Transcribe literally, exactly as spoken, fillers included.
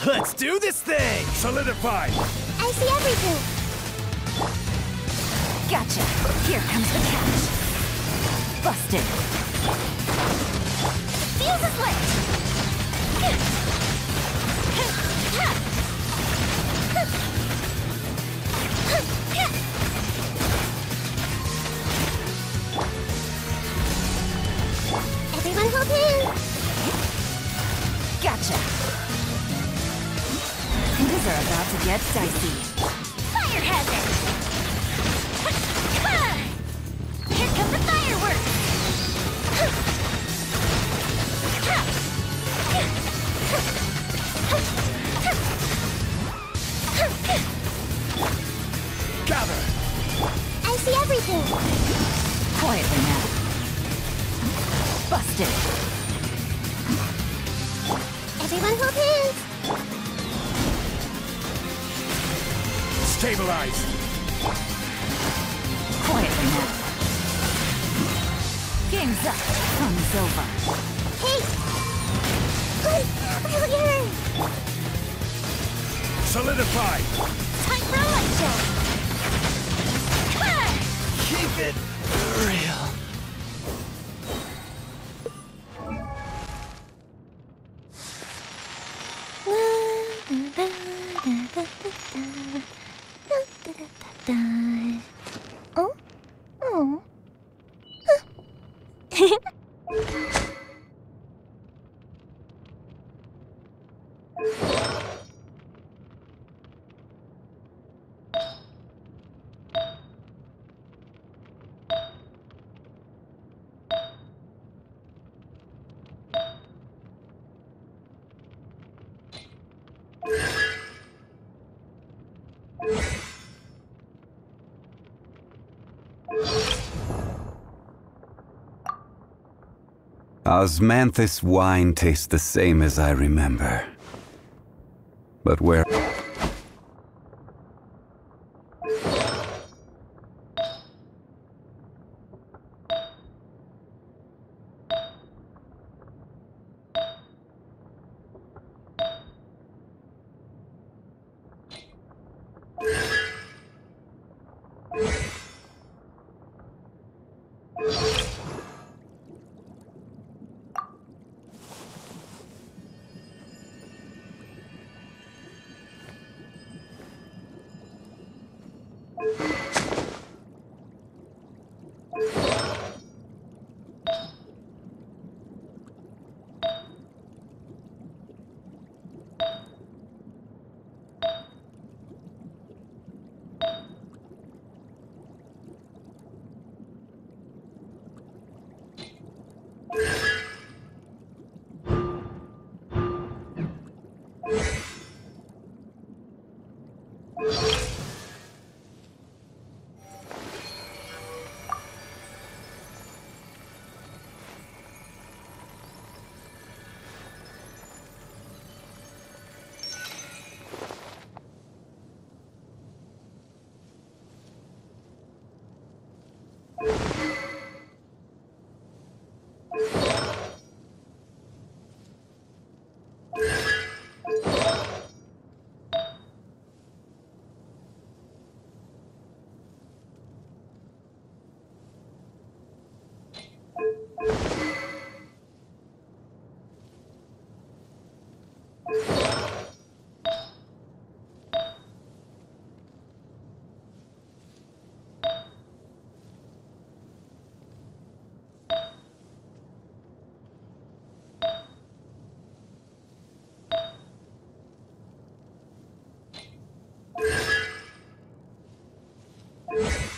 Let's do this thing! Solidify! I see everything! Gotcha! Here comes the catch! Busted! Fuse is lit! Everyone hold hands! Gotcha! Things are about to get dicey. Fire hazard! Here come the fireworks! Gather! I see everything! Quietly now. Busted! Everyone hold hands! Stabilize! Quietly now. Game's up. Fun's over. Hey! Earlier! Solidify! Time for a light show! Keep it real. Oh? Oh. Osmanthus wine tastes the same as I remember. But where... You